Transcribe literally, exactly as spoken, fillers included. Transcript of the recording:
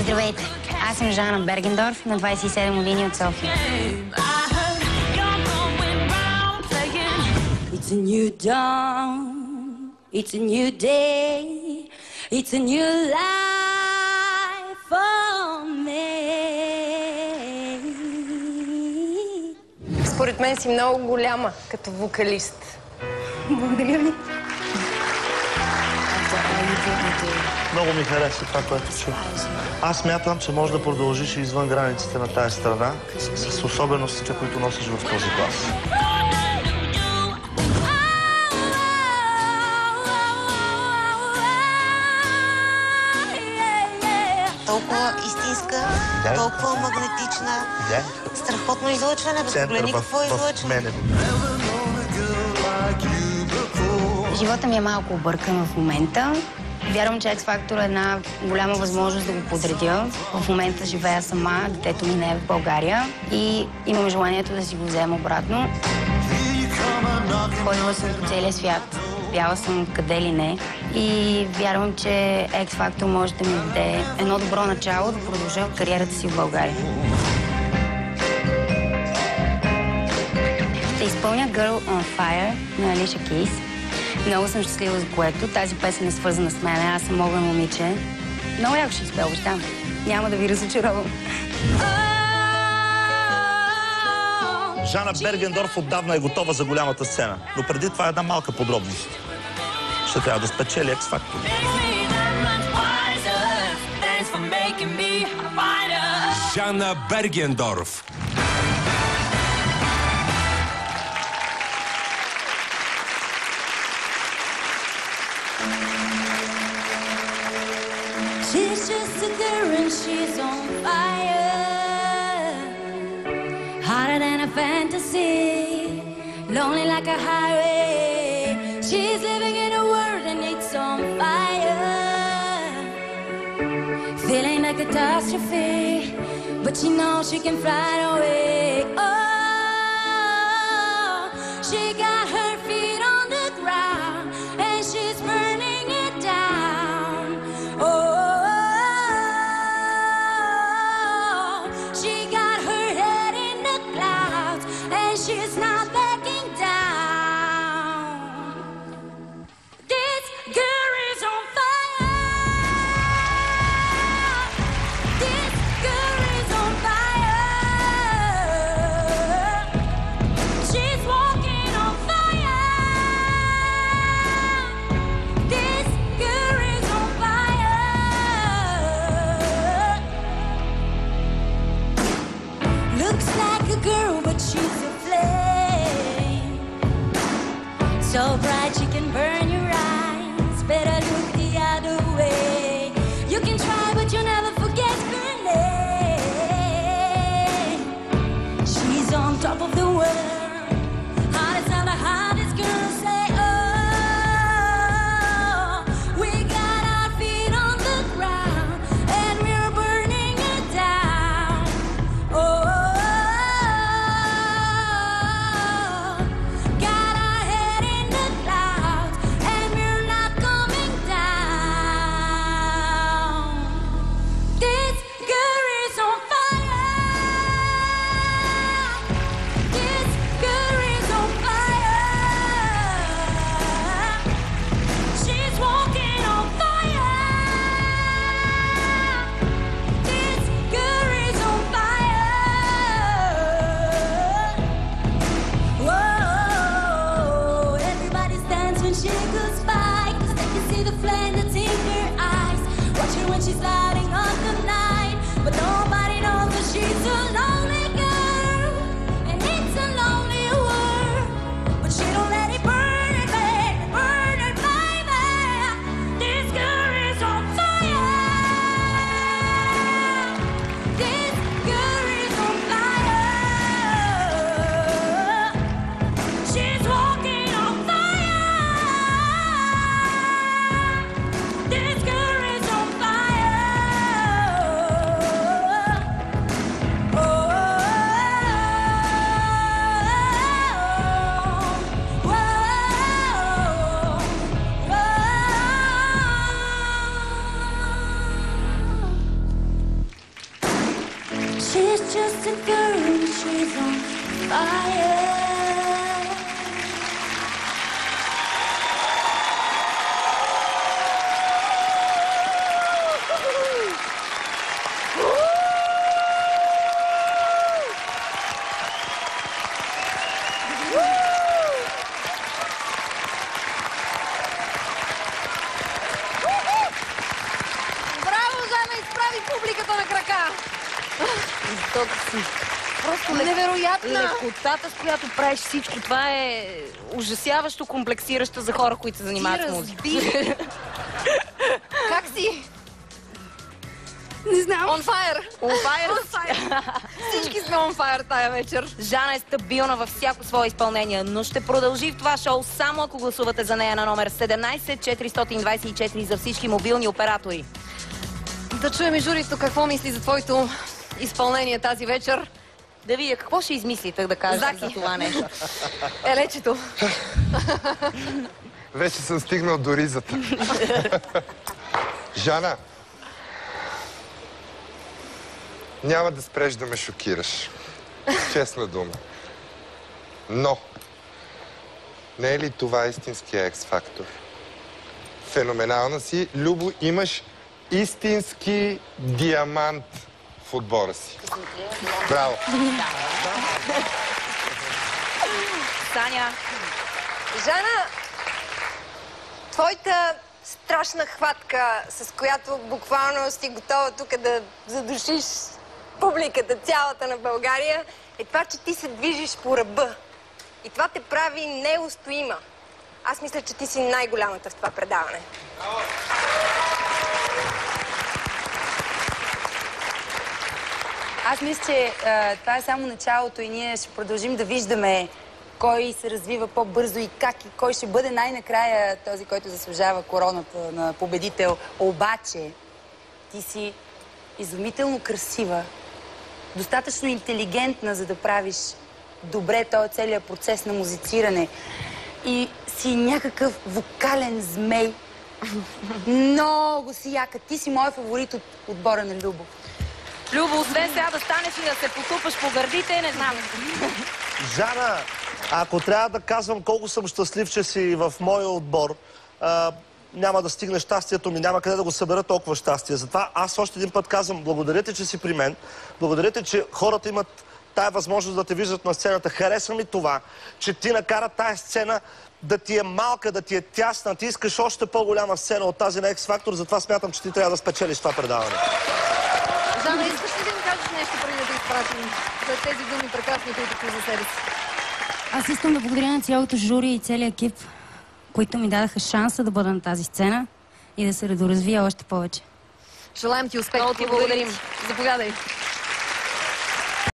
Здравейте, аз съм Жана Бергендорф, на двадесет и седем години от София. It's a new dawn, it's a new day, it's a new life for me. Според мен си много голяма като вокалист. Благодаря ви. Много ми хареса това, което чух. Аз смятам, че можеш да продължиш извън границите на тази страна с особеностите, които носиш в този клас. Толкова истинска, да. толкова магнетична, да. страхотно излъчване. Погледни какво излъчване. Живота ми е малко объркан в момента. Вярвам, че X Factor е една голяма възможност да го подредя. В момента живея сама, детето ми не е в България и имам желанието да си го взема обратно. Ходила съм по целия свят, пяла съм къде ли не и вярвам, че X Factor може да ми даде едно добро начало да продължа кариерата си в България. Ще изпълня Girl on Fire на Alicia Keys. Много съм щастлива за което. Тази песен е свързана с мен. Аз съм огън момиче. Много яко ще изпея, обещам. Няма да ви разочаровам. Жана Бергендорф отдавна е готова за голямата сцена. Но преди това е една малка подробност. Ще трябва да спечели X Factor. Жана Бергендорф. She's just a girl and she's on fire, hotter than a fantasy, lonely like a highway. She's living in a world and it's on fire, feeling a catastrophe, but she knows she can fly away. Oh, she got her feet on the ground and she's burning it down. Oh, she's not backing down. This girl is on fire. This girl is on fire. She's walking on fire. This girl is on fire. Looks like a girl, but she's a so bright she can burn your eyes. Better look the other way. You can try, but you'll never forget her name. She's on top of the world, hottest of the hottest girls. Say, oh, we got our feet on the ground and we're burning it down. Oh. She's lighting up the night, but nobody knows that she's a lonely girl, and it's a lonely world. But she don't let it burn her, baby, burn her, baby. This girl is on fire. This girl is on fire. She's walking on fire. This girl is on fire. Oh. just a girl and she's on fire. Публиката на крака. Тук си. Просто невероятна. Лекотата, с която правиш всичко това е ужасяващо комплексиращо за хора, които се занимават с музика. Как си? Не знам. On fire. On fire. On fire. Всички сме on fire тая вечер. Жана е стабилна във всяко свое изпълнение, но ще продължи в това шоу само ако гласувате за нея на номер седемнайсет четиристотин двайсет и четири за всички мобилни оператори. Да чуем и журито какво мисли за твоето изпълнение тази вечер. Да видя какво ще измислите да кажете Заки. за това нещо. Елечето. Вече съм стигнал до ризата. Жана, няма да спреш да ме шокираш. Честна дума. Но, не е ли това истинския екс-фактор? Феноменална си. Любо, имаш истински диамант в отбора си. Браво! Таня. Жана, твоята страшна хватка, с която буквално си готова тук да задушиш публиката, цялата на България, е това, че ти се движиш по ръба. И това те прави неустоима. Аз мисля, че ти си най-голямата в това предаване. Аз мисля, че а, това е само началото и ние ще продължим да виждаме кой се развива по-бързо и как и кой ще бъде най-накрая този, който заслужава короната на победител. Обаче, ти си изумително красива, достатъчно интелигентна, за да правиш добре този целият процес на музициране. И си някакъв вокален змей. Много си яка. Ти си мой фаворит от отбора на Любо. Любо, освен сега да станеш и да се потупаш по гърдите, не знам. Жана, ако трябва да казвам колко съм щастлив, че си в моя отбор, а, няма да стигне щастието ми, няма къде да го събера толкова щастие. Затова аз още един път казвам, благодаря ти, че си при мен, благодаря ти, че хората имат тая възможност да те виждат на сцената. Хареса ми това, че ти накара тая сцена да ти е малка, да ти е тясна. Ти искаш още по-голяма сцена от тази на X-Factor, затова смятам, че ти трябва да спечелиш това предаване. Жана, искаш ли да ми кажеш нещо преди да те изпратим за тези думи прекрасни, които ти за себе си? Аз искам да благодаря на цялото жури и целият екип, които ми дадаха шанса да бъда на тази сцена и да се доразвия още повече. Желаем ти успех. Много ти благодарим. Заповядай.